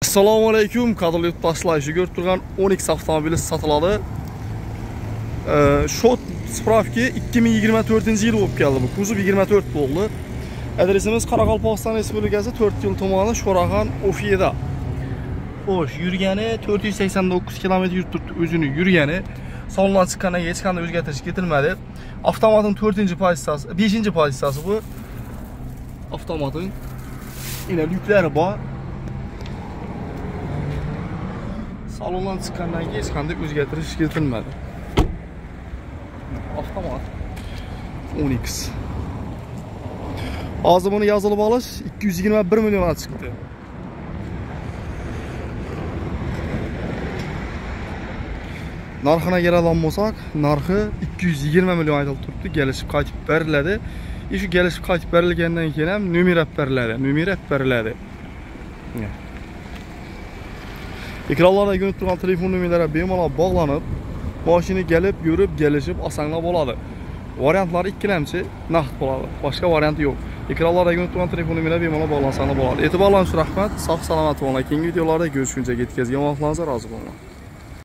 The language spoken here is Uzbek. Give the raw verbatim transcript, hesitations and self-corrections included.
Assalomu alaykum, qadrli yurtdoshlar. Görüb turgan o'n ikki avtomobili sotiladi. Shot spravki ikki ming yigirma to'rtinchi yil bo'lib keldi. Bu kuzov yigirma to'rt bo'ldi. Adresimiz Qoraqalpog'iston Respublikasi to'rt yil tumani Sho'rag'on Ofiyada. Xo'sh, yurgani to'rt yuz sakson to'qqiz kilometr yurib turibdi. O'zini yurgani salondan chiqqandan hech qanday o'zgartirish ketilmadi. Avtomatning to'rtinchi pozitsiyasi, beshinchi pozitsiyasi bu. Avtomatning ina lyuklari bor. Salondan chiqqandan keyin hech qanday o'zgartirish ketilmadi. Avtomat o'n X. Hozir buni yozilib olish ikki yuz yigirma bir millionga chiqdi. Narxına keladigan bo'lsak, narxi ikki yuz yigirma million aytilib turibdi. Kelishib qaytib beriladi. Shu kelishib qaytib berilgandan keyin ham nomer beriladi. Nomer beriladi. Ekranlarda ko'rinib turgan telefon nomerlari bemalol bog'lanib, mashina kelib, yurib, kelishib osonlab bo'ladi. Variantlari ikkilamchi naqd bo'ladi. Boshqa variant yo'q. Ekranlarda ko'rinib turgan telefon nomerlari bemalol bog'lansa bo'ladi. E'tiborlaringiz uchun rahmat. Sog' salomat bo'ling. Keyingi videolarda ko'rishguncha yetkazgan vaqtlaringiz rozi bo'ling.